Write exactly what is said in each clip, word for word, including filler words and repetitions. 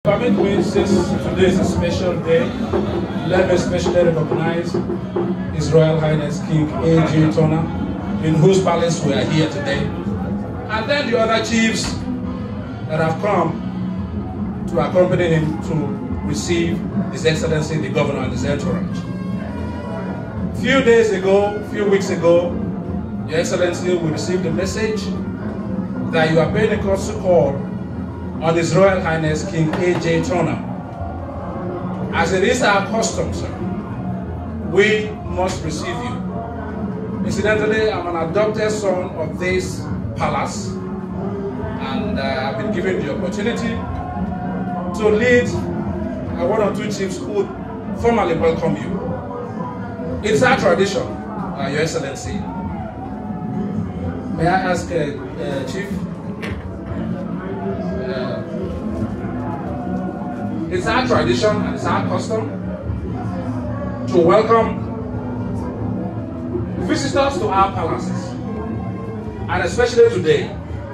Permit me, since today is a special day, let me especially recognize His Royal Highness King A J Turner, in whose palace we are here today, and then the other chiefs that have come to accompany him to receive His Excellency the Governor and his entourage. A few days ago, a few weeks ago, Your Excellency, we received a message that you are paying a courtesy call on His Royal Highness King A J Turner. As it is our custom, sir, we must receive you. Incidentally, I'm an adopted son of this palace, and uh, I've been given the opportunity to lead uh, one or two chiefs who would formally welcome you. It's our tradition, uh, Your Excellency. May I ask, uh, uh, Chief? Uh, it's our tradition and it's our custom to welcome visitors to our palaces, and especially today.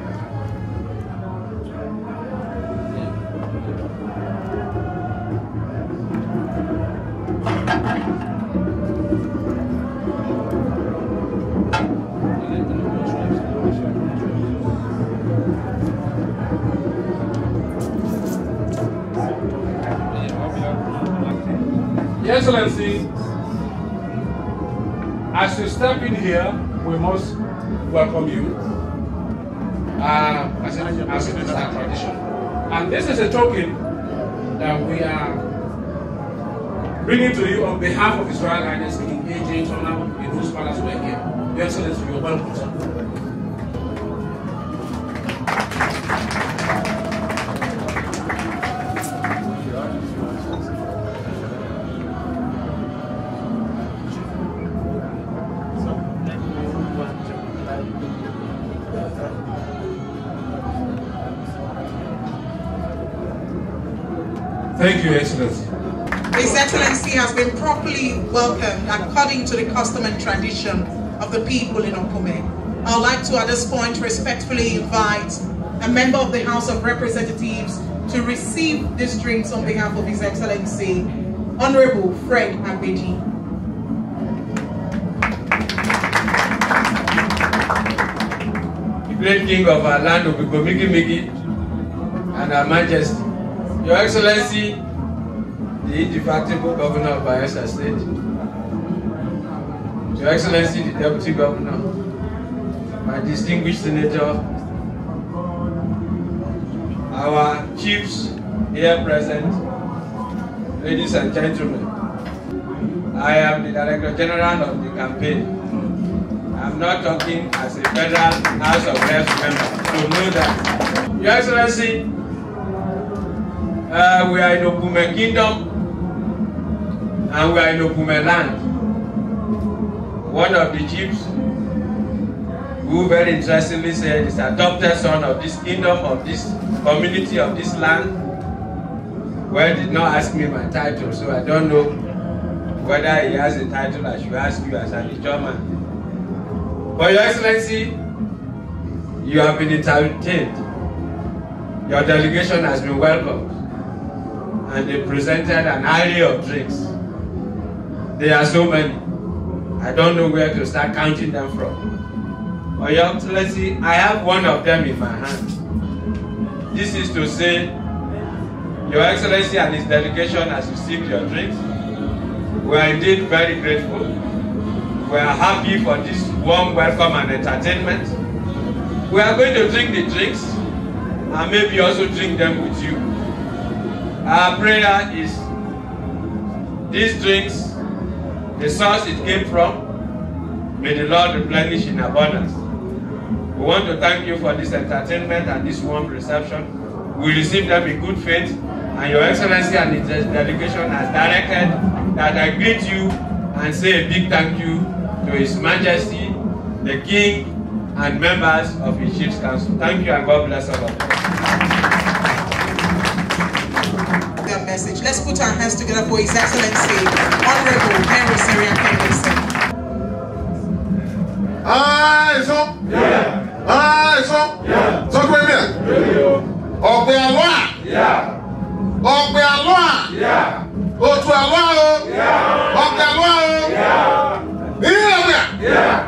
Your Excellency, as you step in here, we must welcome you, uh, as, it, as it is our tradition. And this is a token that we are bringing to you on behalf of His Royal Highness King A J Turner, in whose palace we are here. Your Excellency, you are welcome, sir. Thank you, Excellency. His Excellency has been properly welcomed according to the custom and tradition of the people in Okume. I would like to at this point respectfully invite a member of the House of Representatives to receive these drinks on behalf of His Excellency, Honorable Fred Agbeji. The great king of our land, Obigomigi Migi, and Her Majesty, Your Excellency, the indefatigable Governor of Bayelsa State, Your Excellency, the Deputy Governor, my distinguished Senator, our chiefs here present, ladies and gentlemen, I am the Director General of the campaign. I'm not talking as a Federal House of Reps member, so know that. Your Excellency, Uh, we are in Okume Kingdom and we are in Okume land. One of the chiefs, who very interestingly said is adopted son of this kingdom, of this community, of this land, well, did not ask me my title, so I don't know whether he has a title. I should ask you as an German. But Your Excellency, you have been entertained. Your delegation has been welcomed, and they presented an array of drinks. There are so many. I don't know where to start counting them from. But Your Excellency, I have one of them in my hand. This is to say, Your Excellency and his delegation has received your drinks. We are indeed very grateful. We are happy for this warm welcome and entertainment. We are going to drink the drinks and maybe also drink them with you. Our prayer is these drinks, the source it came from, may the Lord replenish in abundance. We want to thank you for this entertainment and this warm reception. We receive them in good faith, and Your Excellency and the delegation has directed that I greet you and say a big thank you to His Majesty, the King, and members of His Chiefs Council. Thank you and God bless all of you. Message. Let's put our hands together for His Excellency, Honorable Henry Syrian Kennison. Ah, so? Yeah. Ah, so? Yeah. So, come here. Oh, we are one. Yeah. Ogbe Aloha. Yeah. Otu Aloha. Yeah. Ogbe Aloha. Yeah. Yeah. Yeah.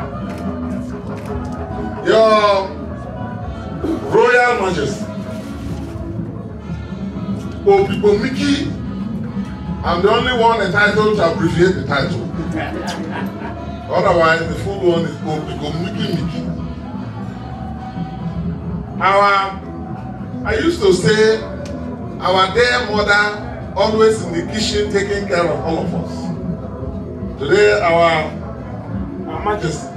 Your Royal Majesty, Obibomiki, I'm the only one entitled to abbreviate the title. Otherwise, the full one is Obibomiki Miki. Our, I used to say, our dear mother always in the kitchen taking care of all of us. Today, our, our Majesty,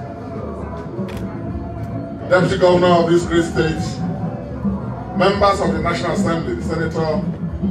Deputy Governor of this great state, members of the National Assembly, the Senator,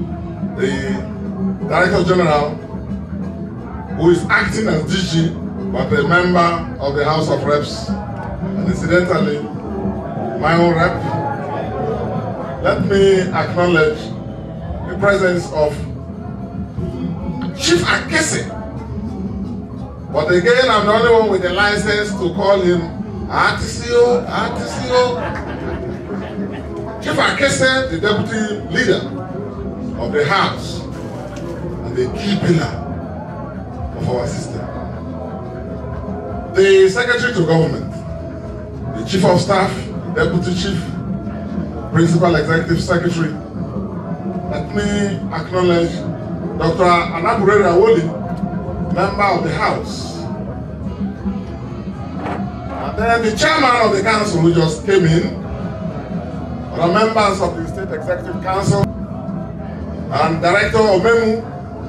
the Director General, who is acting as D G, but a member of the House of Reps, and incidentally, my own rep. Let me acknowledge the presence of Chief Akese. But again, I'm the only one with the license to call him Artisio, Artisio. Chief Akese, the deputy leader of the House and the key pillar of our system. The Secretary to Government, the Chief of Staff, the Deputy Chief, Principal Executive Secretary. Let me acknowledge Doctor Anabure Rawoli, member of the House. And then the chairman of the council who just came in, other members of the State Executive Council, and Director Omemu,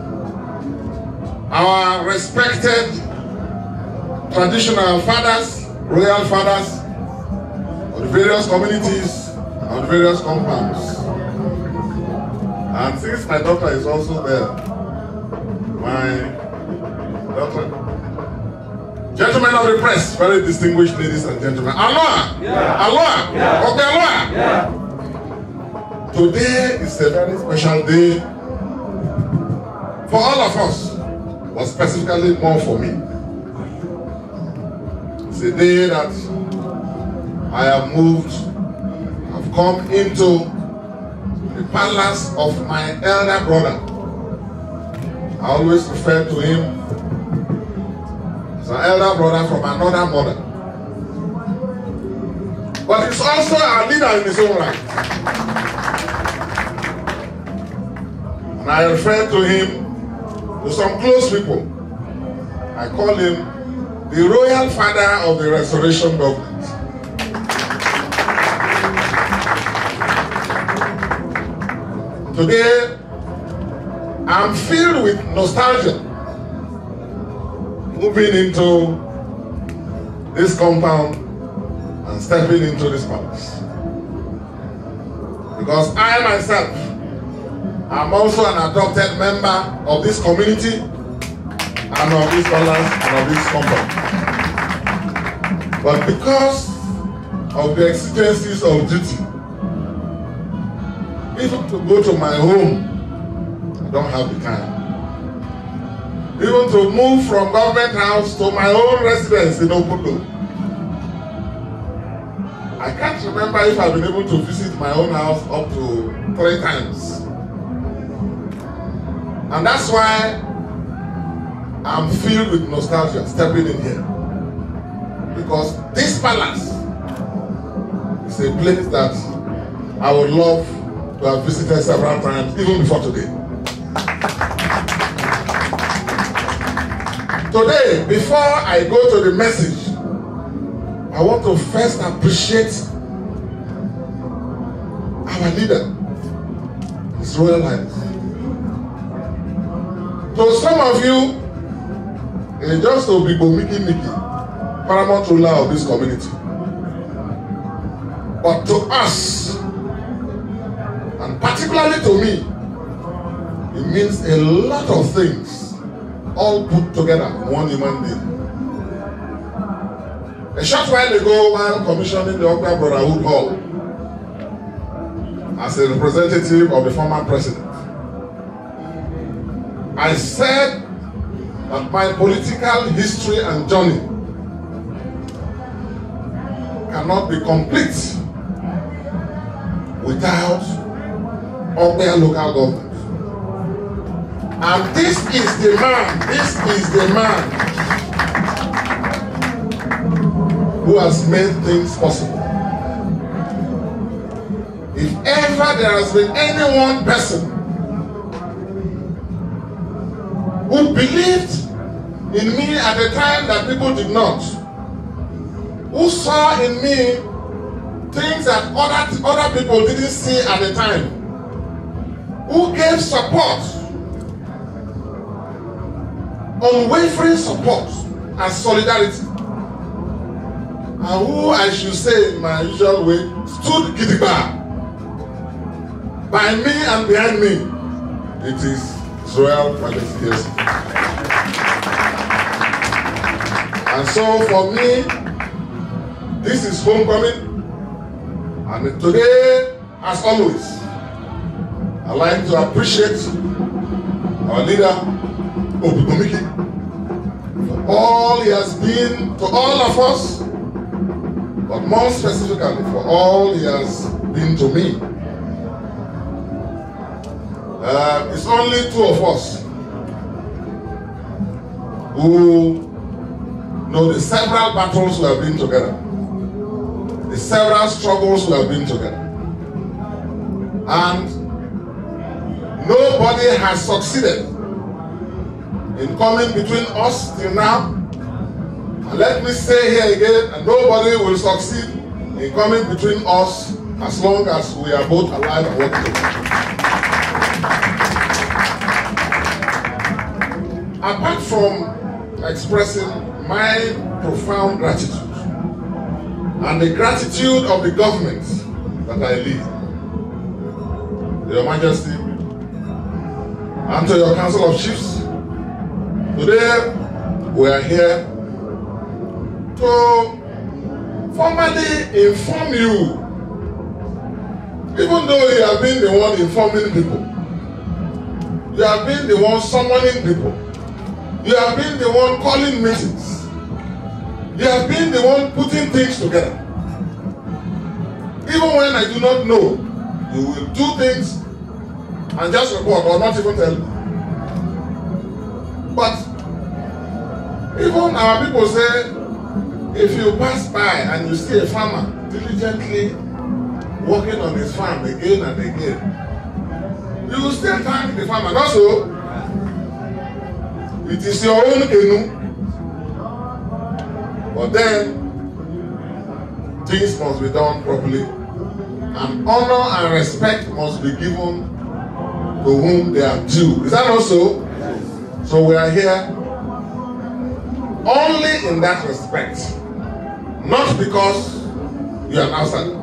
our respected traditional fathers, royal fathers of the various communities and various compounds. And since my daughter is also there, my daughter, gentlemen of the press, very distinguished ladies and gentlemen, Aloha! Yeah. Aloha! Yeah. Okay, Aloha! Yeah. Today is a very special day for all of us, but specifically more for me. It's a day that I have moved, I've come into the palace of my elder brother. I always refer to him as an elder brother from another mother. But he's also a leader in his own right. And I refer to him, to some close people. I call him the royal father of the restoration government. Today, I'm filled with nostalgia moving into this compound and stepping into this palace. Because I myself am also an adopted member of this community and of this palace and of this compound. But because of the exigencies of duty, even to go to my home, I don't have the time. Even to move from government house to my own residence in Okudo. I can't remember if I've been able to visit my own house up to three times. And that's why I'm filled with nostalgia stepping in here. Because this palace is a place that I would love to have visited several times, even before today. Today, before I go to the message, I want to first appreciate our leader, His Royal Highness. To some of you, it's just to be Miki Miki, paramount ruler of this community. But to us, and particularly to me, it means a lot of things, all put together in one human being. A short while ago, while commissioning the Okwa Brotherhood Hall, as a representative of the former president, I said that my political history and journey cannot be complete without Okwa local government. And this is the man, this is the man who has made things possible. If ever there has been any one person who believed in me at a time that people did not, who saw in me things that other, other people didn't see at the time, who gave support, unwavering support and solidarity, and who, I should say in my usual way, stood gidigba by me and behind me, it is His Royal Majesty. And so for me, this is homecoming, and today, as always, I'd like to appreciate our leader, Obikomiki, for all he has been to all of us, but more specifically for all he has been to me. Uh, it's only two of us who know the several battles we have been together, the several struggles we have been together. And nobody has succeeded in coming between us till now. And let me say here again, and nobody will succeed in coming between us as long as we are both alive and working together. Apart from expressing my profound gratitude and the gratitude of the government that I lead, to Your Majesty, and to your Council of Chiefs, today we are here to formally inform you, even though you have been the one informing people, you have been the one summoning people, you have been the one calling meetings, you have been the one putting things together. Even when I do not know, you will do things and just report or not even tell me. But even our people say, if you pass by and you see a farmer diligently working on his farm again and again, you will still thank the farmer. Not so. It is your own canoe. But then, things must be done properly. And honor and respect must be given to whom they are due. Is that not so? So we are here only in that respect. Not because you are an outsider.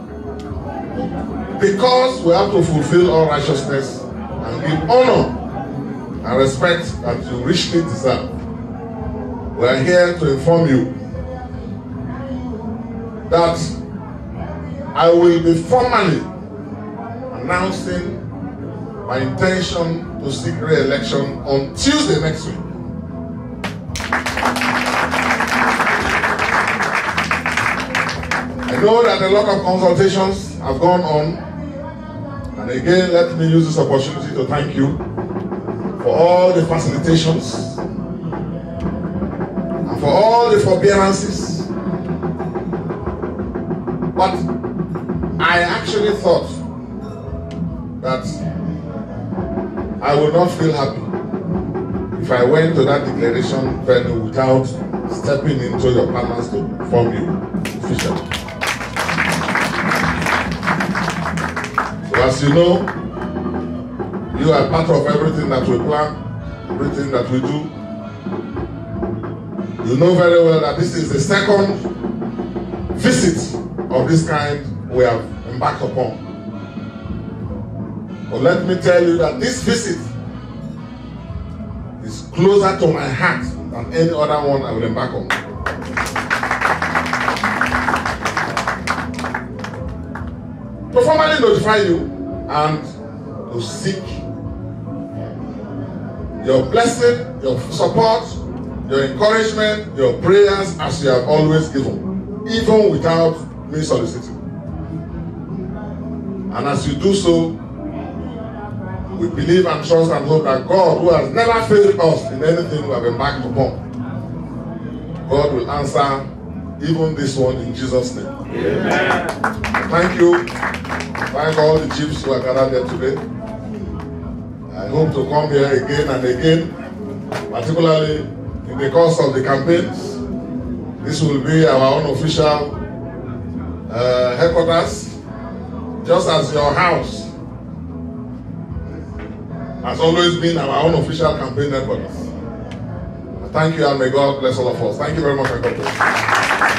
Because we have to fulfill all righteousness and give honor and respect that you richly deserve. We are here to inform you that I will be formally announcing my intention to seek re-election on Tuesday next week. I know that a lot of consultations have gone on, and again, let me use this opportunity to thank you for all the facilitations and for all the forbearances. But I actually thought that I would not feel happy if I went to that declaration venue without stepping into your palace to inform you officially. So as you know, you are part of everything that we plan, everything that we do. You know very well that this is the second visit of this kind we have embarked upon. But let me tell you that this visit is closer to my heart than any other one I will embark on. To formally notify you and to seek your blessing, your support, your encouragement, your prayers as you have always given, even without me soliciting. And as you do so, we believe and trust and hope that God, who has never failed us in anything we have embarked upon, God will answer even this one in Jesus' name. Amen. Thank you. Thank all the chiefs who are gathered here today. I hope to come here again and again, particularly in the course of the campaigns. This will be our unofficial uh, headquarters, just as your house has always been our unofficial campaign headquarters. Thank you, and may God bless all of us. Thank you very much, and God bless you.